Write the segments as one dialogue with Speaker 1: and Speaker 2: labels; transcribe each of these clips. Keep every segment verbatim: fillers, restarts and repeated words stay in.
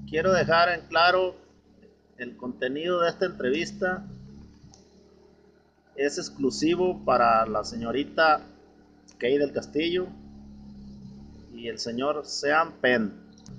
Speaker 1: quiero dejar en claro el contenido de esta entrevista es exclusivo para la señorita Kay del Castillo y el señor Sean Penn.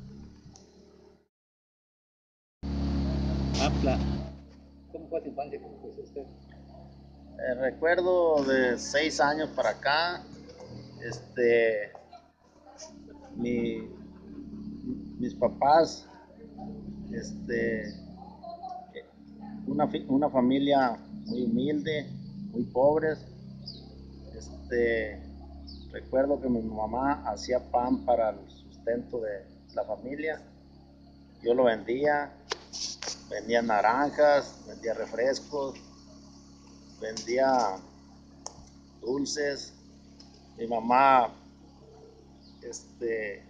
Speaker 2: Apla, ¿cómo fue su infancia? ¿Cómo fue usted?
Speaker 1: Eh, recuerdo de seis años para acá, este, mi, mis papás, este, una, una familia muy humilde, muy pobres. Este, recuerdo que mi mamá hacía pan para el sustento de la familia. Yo lo vendía, vendía naranjas, vendía refrescos, vendía dulces. Mi mamá, este,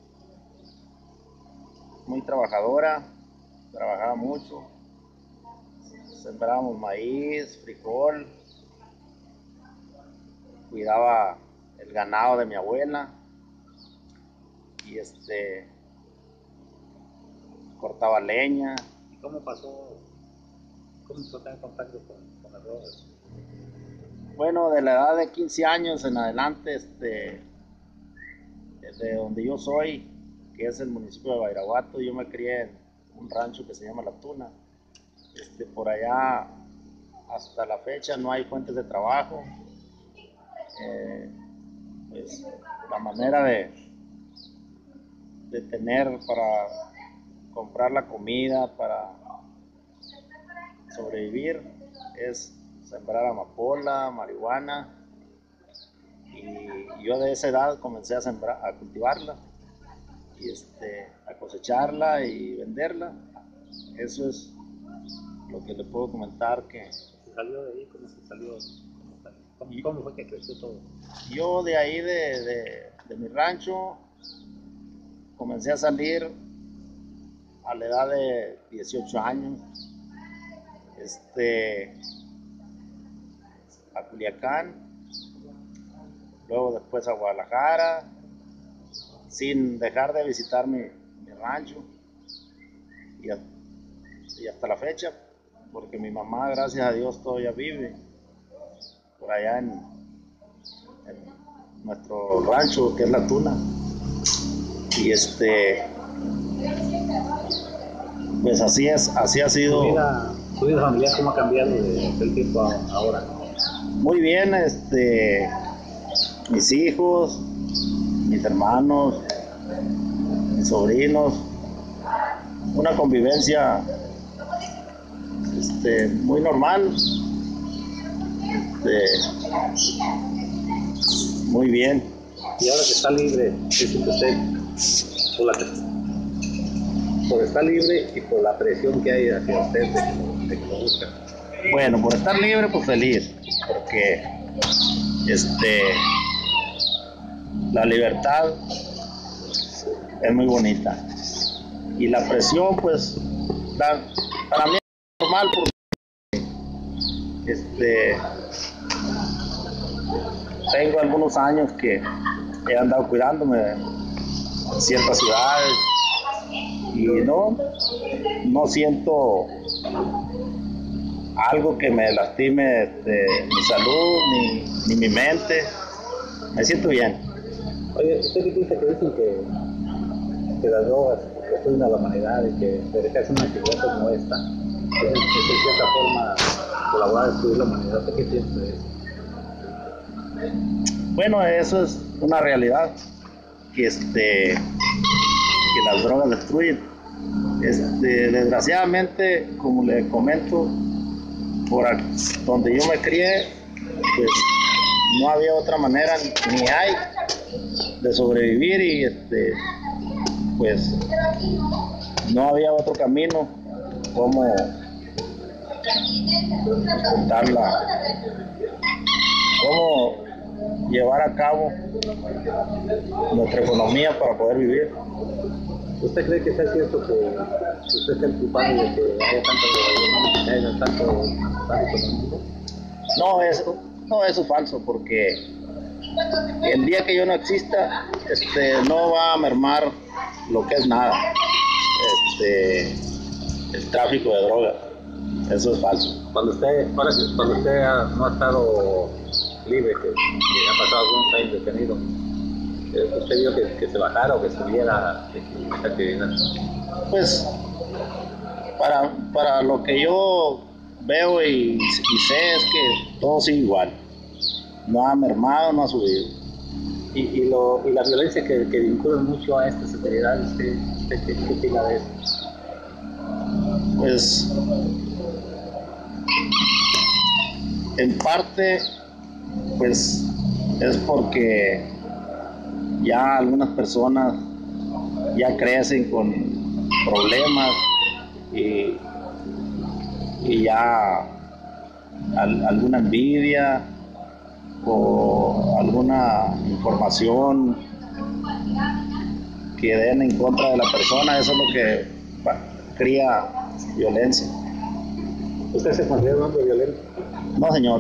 Speaker 1: muy trabajadora, trabajaba mucho. Sembrábamos maíz, frijol, cuidaba el ganado de mi abuela y este cortaba leña.
Speaker 2: ¿Y cómo pasó, cómo empezó a tener contacto con, con las drogas?
Speaker 1: Bueno, de la edad de quince años en adelante, este, de donde yo soy, que es el municipio de Badiraguato, yo me crié en un rancho que se llama La Tuna. Este, por allá hasta la fecha no hay fuentes de trabajo. Eh, pues la manera de, de tener para comprar la comida, para sobrevivir, es sembrar amapola, marihuana, y yo de esa edad comencé a sembrar, a cultivarla y este, a cosecharla y venderla. Eso es lo que le puedo comentar. Que
Speaker 2: ¿Se salió de ahí? ¿Cómo se salió? ¿Cómo, cómo, cómo fue que creció todo?
Speaker 1: Yo de ahí de, de, de mi rancho comencé a salir a la edad de dieciocho años, este, a Culiacán, luego después a Guadalajara, sin dejar de visitar mi, mi rancho, y, a, y hasta la fecha, porque mi mamá, gracias a Dios, todavía vive por allá en, en nuestro rancho, que es La Tuna. Y este, pues así es, así ha sido.
Speaker 2: ¿Tu vida, tu vida familiar cómo ha cambiado desde el tiempo a ahora?
Speaker 1: Muy bien, este, mis hijos, mis hermanos, mis sobrinos, una convivencia este, muy normal, este, muy bien.
Speaker 2: Y ahora que está libre, ¿qué siente usted por, la, por estar libre y por la presión que hay hacia usted de que lo, de que lo buscan?
Speaker 1: Bueno, por estar libre, pues feliz, porque este, la libertad es muy bonita. Y la presión, pues, la, para mí es normal, porque este, tengo algunos años que he andado cuidándome en ciertas ciudades y no, no siento algo que me lastime de mi salud ni, ni mi mente. Me siento bien.
Speaker 2: Oye, ¿usted qué piensa que dicen que, que las drogas destruyen a la humanidad y que se deja hacer una actividad como esta es, es de cierta forma colaborar a destruir la humanidad? ¿Usted qué piensa de eso?
Speaker 1: Bueno, eso es una realidad, que, este, que las drogas destruyen. Este, desgraciadamente, como le comento, por donde yo me crié, pues no había otra manera, ni hay, de sobrevivir, y este, pues no había otro camino como contarla, cómo llevar a cabo nuestra economía para poder vivir.
Speaker 2: ¿Usted cree que sea cierto que usted es el culpable de que haya tanta drogadicción, que haya tanto tráfico en el mundo?
Speaker 1: No, eso, no, eso es falso, porque el día que yo no exista, este, no va a mermar lo que es nada. este, el tráfico de drogas. Eso es falso.
Speaker 2: Cuando usted, ahora que cuando usted ha- no ha estado libre, que, que ha pasado algunos años detenido, eh, ¿usted vio que, que se bajara o que subiera esta actividad?
Speaker 1: Pues para, para lo que yo veo y, y sé es que todo sigue igual. No ha mermado, no ha subido.
Speaker 2: Y, y, lo, y la violencia que, que vincula mucho a estas actividades, ¿usted, usted qué, qué opina de eso?
Speaker 1: Pues en parte pues es porque ya algunas personas ya crecen con problemas y, y ya al, alguna envidia o alguna información que den en contra de la persona, eso es lo que pa, cría violencia.
Speaker 2: ¿Usted se considera un hombre violento?
Speaker 1: No, señor.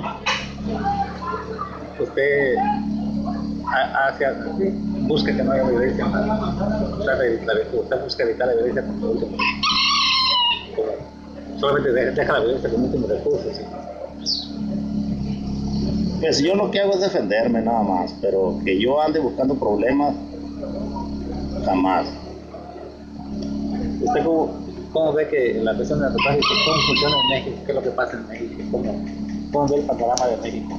Speaker 2: ¿Usted ha- hace, busca que no haya violencia? Trata de evitar- ¿Usted busca evitar la violencia como último? Como solamente deja, deja la violencia como último recurso, ¿sí?
Speaker 1: Pues yo lo que hago es defenderme nada más, pero que yo ande buscando problemas, jamás.
Speaker 2: ¿Usted cómo, cómo ve que la cuestión de narcotráfico, cómo funciona en México? ¿Qué es lo que pasa en México? ¿Cómo, cómo ve el panorama de México?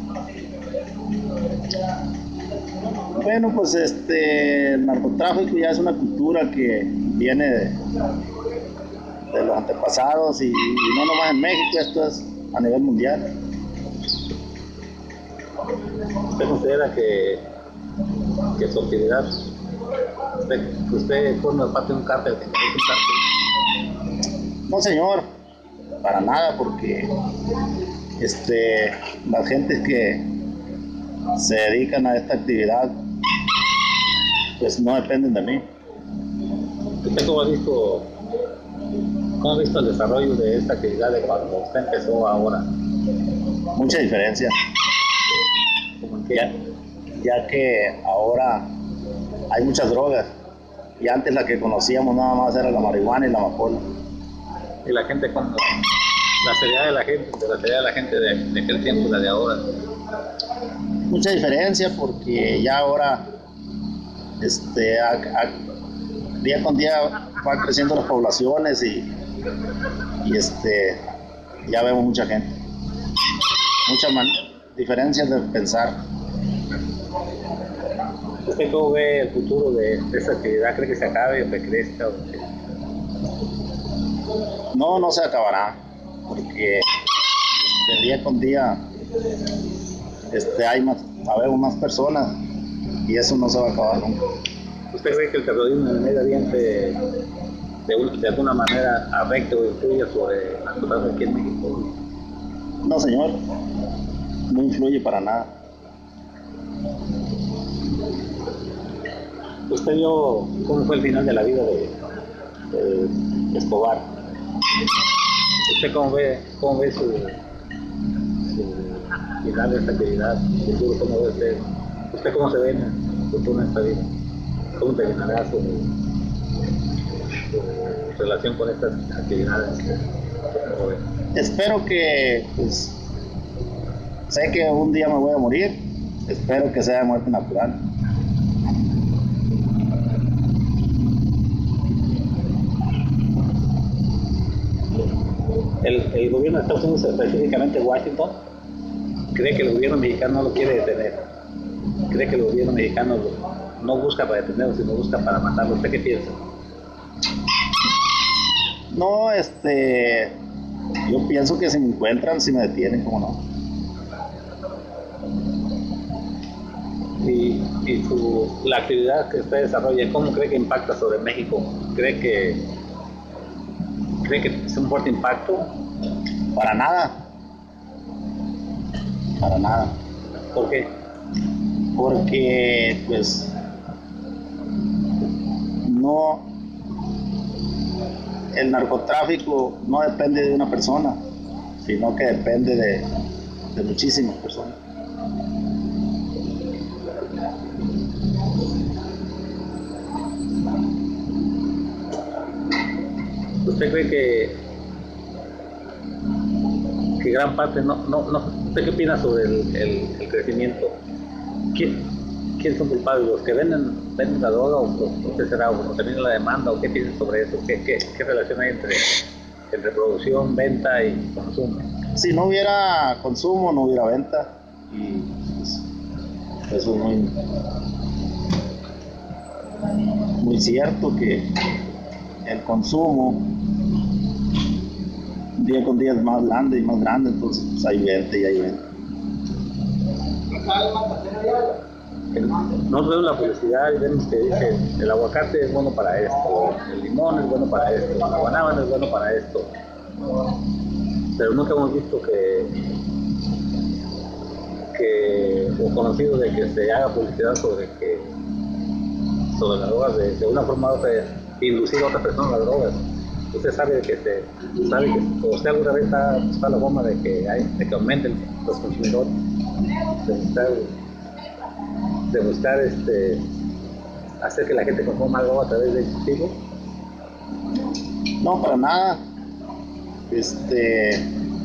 Speaker 1: Bueno, pues este, el narcotráfico ya es una cultura que viene de, de los antepasados y, y no nomás en México, esto es a nivel mundial.
Speaker 2: ¿Usted considera que, que su actividad, usted, que usted forma parte de un cártel, que es un cártel?
Speaker 1: No, señor, para nada, porque este, las gentes que se dedican a esta actividad pues no dependen de mí.
Speaker 2: ¿Usted cómo ha visto, cómo ha visto el desarrollo de esta actividad de cuando usted empezó ahora?
Speaker 1: Mucha diferencia,
Speaker 2: ¿Cómo que?
Speaker 1: ya, ya que ahora hay muchas drogas y antes la que conocíamos nada más era la marihuana y la amapola.
Speaker 2: Y la gente, como la seriedad de la gente, de la seriedad de la gente de, de aquel tiempo y la de ahora.
Speaker 1: Mucha diferencia porque ya ahora este, a, a, día con día van creciendo las poblaciones y, y este, ya vemos mucha gente, muchas man- diferencias de pensar.
Speaker 2: ¿Usted cómo ve el futuro de, de esta actividad? ¿Cree que se acabe o que crezca? O que...
Speaker 1: No, no se acabará porque este, día con día este, hay más, habemos más personas y eso no se va a acabar nunca.
Speaker 2: ¿Usted cree que el terrorismo en el Medio Oriente de, un- de alguna manera afecta o influye sobre las cosas aquí en México?
Speaker 1: No, señor, no influye para nada.
Speaker 2: ¿Usted vio cómo fue el final de la vida de, de Escobar? ¿Usted cómo ve, cómo ve su, su final de esta actividad? ¿Futuro cómo ve usted? ¿Usted cómo se ve en el futuro de esta vida? ¿Cómo terminará su, su relación con estas actividades? ¿Cómo ve?
Speaker 1: Espero que, pues, sé que un día me voy a morir, espero que sea de muerte natural.
Speaker 2: El, el gobierno de Estados Unidos, específicamente Washington, cree que el gobierno mexicano no lo quiere detener. Cree que el gobierno mexicano lo- no busca para detenerlo, sino busca para matarlo. ¿Usted qué piensa?
Speaker 1: No, este, yo pienso que si me encuentran, si me detienen, ¿cómo no?
Speaker 2: Y, y su, la actividad que usted desarrolla, ¿cómo cree que impacta sobre México? ¿Cree que, cree que es un fuerte impacto?
Speaker 1: Para nada, para nada,
Speaker 2: ¿Por qué?
Speaker 1: porque, pues, no, el narcotráfico no depende de una persona, sino que depende de, de muchísimas personas.
Speaker 2: ¿Usted cree que, que gran parte, no, no, no, ¿usted qué opina sobre el, el, el crecimiento? ¿Quién, ¿Quién son culpables? ¿Los que venden, venden la droga o, o qué será? ¿O también la demanda? ¿O qué piensan sobre eso? ¿Qué, qué, qué relación hay entre, entre producción, venta y consumo?
Speaker 1: Si no hubiera consumo, no hubiera venta. Y pues, eso es muy, muy cierto, que el consumo día con día es más grande y más grande, entonces pues hay venta y hay venta.
Speaker 2: Nosotros vemos la publicidad y vemos que dice el aguacate es bueno para esto, el limón es bueno para esto, la guanábana es bueno para esto, pero nunca hemos visto que, que o conocido de que se haga publicidad sobre que sobre las drogas, de, de una forma u otra, inducir a otra persona a las drogas. Usted sabe que se sabe que usted alguna vez está, está la forma de que hay, de que aumenten los consumidores, de buscar, de buscar este hacer que la gente consuma algo a través del cultivo.
Speaker 1: No, para nada. Este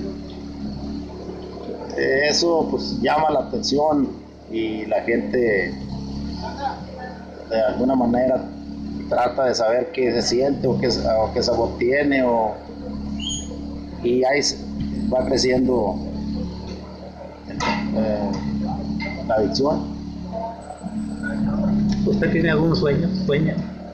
Speaker 1: eso pues llama la atención y la gente de alguna manera trata de saber qué se siente o qué, o qué sabor tiene, o, y ahí va creciendo eh, la adicción.
Speaker 2: ¿Usted tiene algún sueño? ¿Sueña?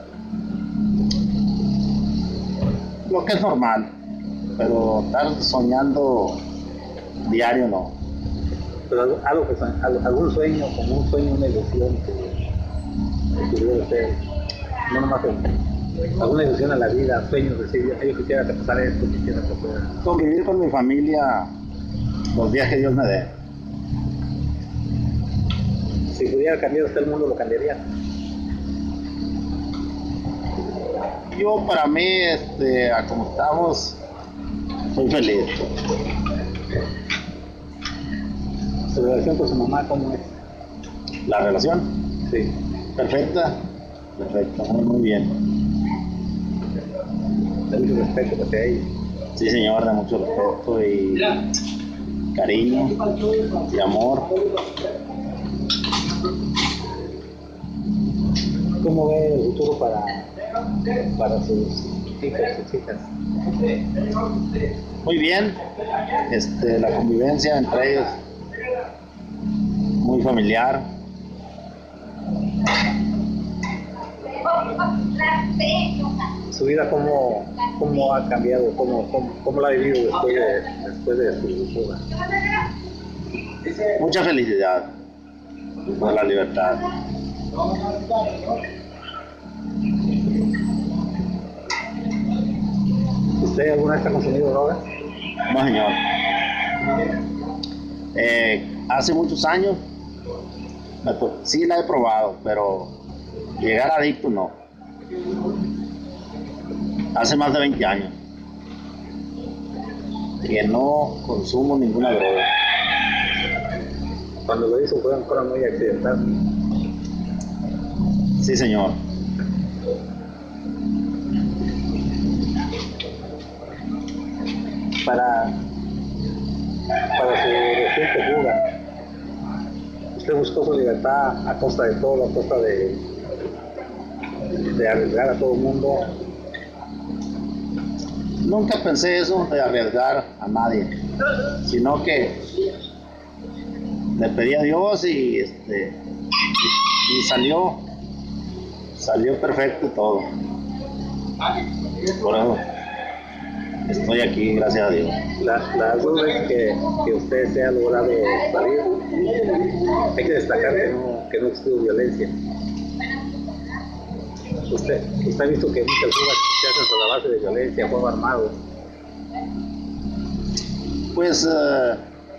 Speaker 1: Lo que es normal, pero estar soñando diario no.
Speaker 2: Pero algo, algo que, algún sueño, como un sueño, una ilusión que, que pudiera ser, no nomás en, alguna ilusión a la vida, sueños, decir, yo quisiera que pasara esto, quisiera que fuera.
Speaker 1: Convivir con mi familia los días que Dios me dé.
Speaker 2: Si pudiera cambiar usted el mundo, ¿lo cambiaría?
Speaker 1: Yo, para mí, este, a como estamos, soy feliz.
Speaker 2: ¿Su relación con su mamá cómo es?
Speaker 1: ¿La relación?
Speaker 2: Sí.
Speaker 1: Perfecta. Perfecta, muy, muy bien.
Speaker 2: De mucho respeto hacia ella.
Speaker 1: Sí, señor, de mucho respeto y cariño y amor.
Speaker 2: ¿Cómo ve el futuro para, para sus hijos, sus hijas?
Speaker 1: Muy bien. Este, la convivencia entre ellos muy familiar.
Speaker 2: ¿Su vida cómo, cómo ha cambiado? ¿Cómo, cómo, cómo la ha vivido después de, después de su fuga?
Speaker 1: Mucha felicidad por la libertad.
Speaker 2: ¿Usted alguna vez ha consumido drogas?
Speaker 1: No, señor. Eh, hace muchos años sí la he probado, pero llegar adicto no. Hace más de veinte años que no consumo ninguna droga.
Speaker 2: Cuando lo hizo fue una muy accidental.
Speaker 1: Sí, señor.
Speaker 2: Para, para su reciente fuga, usted buscó su libertad a costa de todo, a costa de, de arriesgar a todo el mundo.
Speaker 1: Nunca pensé eso de arriesgar a nadie, sino que le pedí a Dios y este y salió salió perfecto todo. Por eso estoy aquí, gracias a Dios.
Speaker 2: La, las dos veces que, que usted se ha logrado salir, hay que destacar que no, que no existió violencia. Usted, usted ha visto que muchas fugas se hacen sobre la base de violencia, fuego armado.
Speaker 1: Pues uh,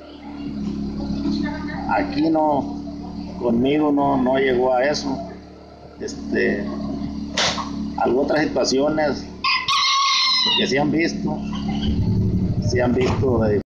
Speaker 1: aquí no, conmigo no, no llegó a eso. Este, algunas otras situaciones que se han visto, se han visto de